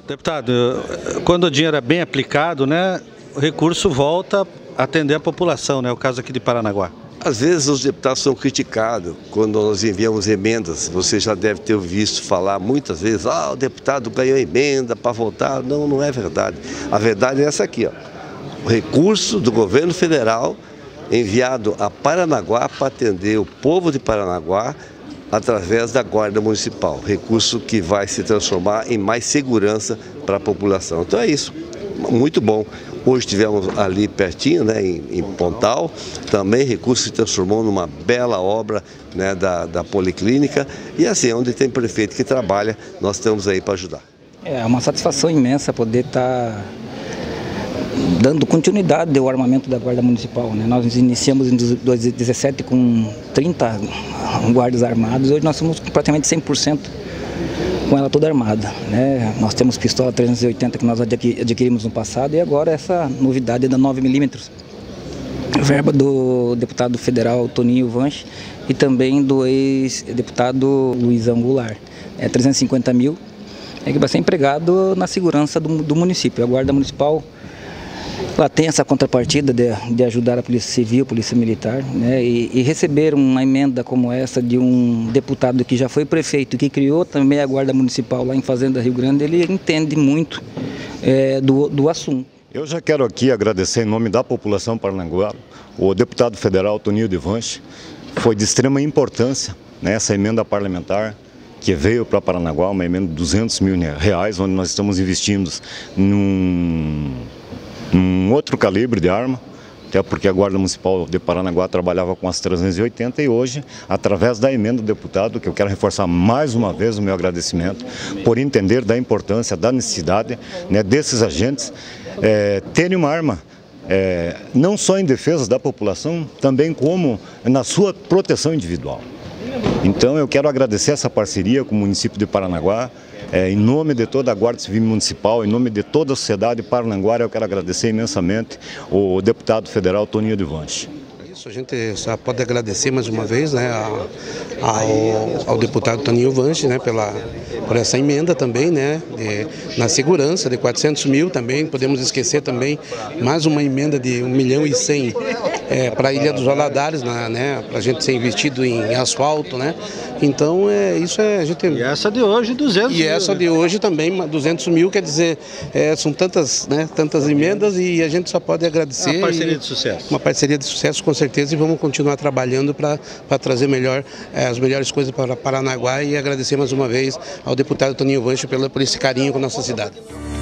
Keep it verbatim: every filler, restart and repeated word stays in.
Deputado, quando o dinheiro é bem aplicado, né, o recurso volta a atender a população, né, o caso aqui de Paranaguá. Às vezes os deputados são criticados quando nós enviamos emendas. Você já deve ter visto falar muitas vezes, ah, o deputado ganhou emenda para votar. Não, não é verdade. A verdade é essa aqui, ó. O recurso do governo federal enviado a Paranaguá para atender o povo de Paranaguá através da Guarda Municipal. Recurso que vai se transformar em mais segurança para a população. Então é isso, muito bom. Hoje tivemos ali pertinho, né, em, em Pontal, também recurso se transformou numa bela obra, né, da, da Policlínica. E assim, onde tem prefeito que trabalha, nós estamos aí para ajudar. É uma satisfação imensa poder estar dando continuidade ao armamento da Guarda Municipal, né? Nós iniciamos em dois mil e dezessete com trinta guardas armados, hoje nós somos praticamente cem por cento com ela toda armada, né? Nós temos pistola trezentos e oitenta que nós adquirimos no passado e agora essa novidade é da nove milímetros. Verba do deputado federal Toninho Vanche e também do ex-deputado Luizão Goulart. É trezentos e cinquenta mil, é que vai ser empregado na segurança do, do município. A Guarda Municipal ela tem essa contrapartida de, de ajudar a Polícia Civil, a Polícia Militar, né? E, e receber uma emenda como essa de um deputado que já foi prefeito, que criou também a Guarda Municipal lá em Fazenda Rio Grande, ele entende muito é, do, do assunto. Eu já quero aqui agradecer em nome da população paranaguá, o deputado federal Toninho de Vanche. Foi de extrema importância, né, essa emenda parlamentar que veio para Paranaguá, uma emenda de duzentos mil reais, onde nós estamos investindo num... um outro calibre de arma, até porque a Guarda Municipal de Paranaguá trabalhava com as trezentos e oitenta e hoje, através da emenda do deputado, que eu quero reforçar mais uma vez o meu agradecimento, por entender da importância, da necessidade, né, desses agentes é, terem uma arma, é, não só em defesa da população, também como na sua proteção individual. Então eu quero agradecer essa parceria com o município de Paranaguá. É, em nome de toda a Guarda Civil Municipal, em nome de toda a sociedade paranaguara, eu quero agradecer imensamente o deputado federal Toninho de Vanche. Isso, a gente só pode agradecer mais uma vez, né, ao, ao deputado Toninho Vanche, né, pela, por essa emenda também, né, de, na segurança de quatrocentos mil também. Podemos esquecer também mais uma emenda de um milhão e cem é, para a Ilha dos Valadares, né, para a gente ser investido em asfalto, né. Então, é, isso é a gente... E essa de hoje, duzentos mil. E essa de hoje também, duzentos mil, quer dizer, é, são tantas, né, tantas emendas e a gente só pode agradecer. Uma parceria e, de sucesso. Uma parceria de sucesso, com certeza, e vamos continuar trabalhando para trazer melhor, é, as melhores coisas para Paranaguá, e agradecer mais uma vez ao deputado Toninho Vanche pelo, por esse carinho com a nossa cidade.